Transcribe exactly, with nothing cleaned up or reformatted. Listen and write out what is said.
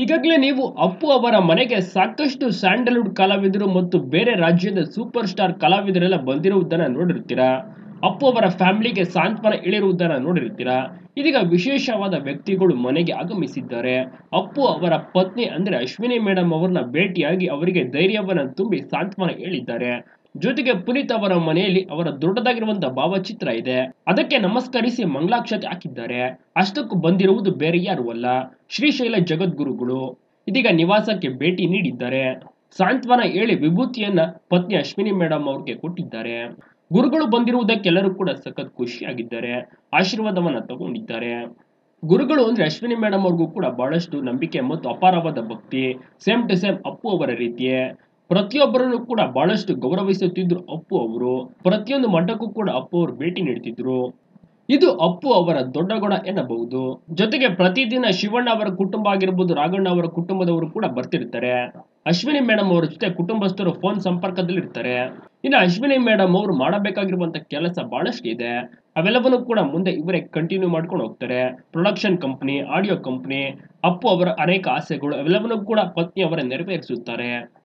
ಈಗಾಗಲೇ ನೀವು ಅಪ್ಪು ಅವರ ಮನೆಗೆ ಸಾಕಷ್ಟು ಸ್ಯಾಂಡಲ್ವುಡ್ ಕಲಾವಿದರು ಮತ್ತು ಬೇರೆ ರಾಜ್ಯದ ಸೂಪರ್ ಸ್ಟಾರ್ ಕಲಾವಿದರೆಲ್ಲ ಬಂದಿರುವುದನ್ನ ನೋಡಿರ್ತೀರಾ. ಅಪ್ಪು ಅವರ ಫ್ಯಾಮಿಲಿಗೆ ಸಾಂತ್ವನ ಹೇಳಿರುವುದನ್ನ ನೋಡಿರ್ತೀರಾ. ಇದೀಗ ವಿಶೇಷವಾದ ವ್ಯಕ್ತಿಗಳು ಮನೆಗೆ ಆಗಮಿಸಿದ್ದಾರೆ. ಅಪ್ಪು ಅವರ ಪತ್ನಿ ಅಂದ್ರೆ ಅಶ್ವಿನಿ ಮೇಡಮ್ ಅವರನ್ನ ಭೇಟಿಯಾಗಿ ಅವರಿಗೆ ಧೈರ್ಯವನ್ನ ತುಂಬಿ ಸಾಂತ್ವನ ಹೇಳಿದ್ದಾರೆ. ಜೊತೆಗೆ ಪುನೀತ್ ಅವರ ಮನೆಯಲ್ಲಿ ಅವರ ದೊಡ್ಡದಾಗಿರುವಂತಹ ಭಾವಚಿತ್ರ ಇದೆ, ಅದಕ್ಕೆ ನಮಸ್ಕರಿಸಿ ಮಂಗಳಾಕ್ಷತೆ ಹಾಕಿದ್ದಾರೆ. ಅಷ್ಟಕ್ಕೂ ಬಂದಿರುವುದು ಬೇರೆ ಯಾರು ಅಲ್ಲ, ಶ್ರೀಶೈಲ ಜಗದ್ಗುರುಗಳು ಇದೀಗ ನಿವಾಸಕ್ಕೆ ಭೇಟಿ ನೀಡಿದ್ದಾರೆ. ಸಾಂತ್ವನ ಹೇಳಿ ವಿಭೂತಿಯನ್ನ ಪತ್ನಿ ಅಶ್ವಿನಿ ಮೇಡಮ್ ಅವ್ರಿಗೆ ಕೊಟ್ಟಿದ್ದಾರೆ. ಗುರುಗಳು ಬಂದಿರುವುದಕ್ಕೆ ಎಲ್ಲರೂ ಕೂಡ ಸಖತ್ ಖುಷಿಯಾಗಿದ್ದಾರೆ, ಆಶೀರ್ವಾದವನ್ನ ತಗೊಂಡಿದ್ದಾರೆ. ಗುರುಗಳು ಅಂದ್ರೆ ಅಶ್ವಿನಿ ಮೇಡಮ್ ಅವ್ರಿಗೂ ಕೂಡ ಬಹಳಷ್ಟು ನಂಬಿಕೆ ಮತ್ತು ಅಪಾರವಾದ ಭಕ್ತಿ. ಸೇಮ್ ಟು ಸೇಮ್ ಅಪ್ಪು ಅವರ ರೀತಿಯೇ ಪ್ರತಿಯೊಬ್ಬರನ್ನು ಕೂಡ ಬಹಳಷ್ಟು ಗೌರವಿಸುತ್ತಿದ್ರು ಅಪ್ಪು ಅವರು. ಪ್ರತಿಯೊಂದು ಮಠಕ್ಕೂ ಕೂಡ ಅಪ್ಪು ಅವರು ಭೇಟಿ ನೀಡುತ್ತಿದ್ರು. ಇದು ಅಪ್ಪು ಅವರ ದೊಡ್ಡ ಗುಣ ಎನ್ನಬಹುದು. ಜೊತೆಗೆ ಪ್ರತಿದಿನ ಶಿವಣ್ಣ ಅವರ ಕುಟುಂಬ ಆಗಿರ್ಬೋದು, ರಾಘಣ್ಣ ಅವರ ಕುಟುಂಬದವರು ಕೂಡ ಬರ್ತಿರ್ತಾರೆ. ಅಶ್ವಿನಿ ಮೇಡಮ್ ಅವರ ಜೊತೆ ಕುಟುಂಬಸ್ಥರು ಫೋನ್ ಸಂಪರ್ಕದಲ್ಲಿ ಇರ್ತಾರೆ. ಇನ್ನು ಅಶ್ವಿನಿ ಮೇಡಮ್ ಅವರು ಮಾಡಬೇಕಾಗಿರುವಂತ ಕೆಲಸ ಬಹಳಷ್ಟು ಇದೆ, ಅವೆಲ್ಲವನ್ನು ಕೂಡ ಮುಂದೆ ಇವರೇ ಕಂಟಿನ್ಯೂ ಮಾಡ್ಕೊಂಡು ಹೋಗ್ತಾರೆ. Production company, audio company, Appu ಅವರ ಅನೇಕ ಆಸೆಗಳು ಅವೆಲ್ಲವನ್ನು ಕೂಡ ಪತ್ನಿ ಅವರೇ ನೆರವೇರಿಸುತ್ತಾರೆ.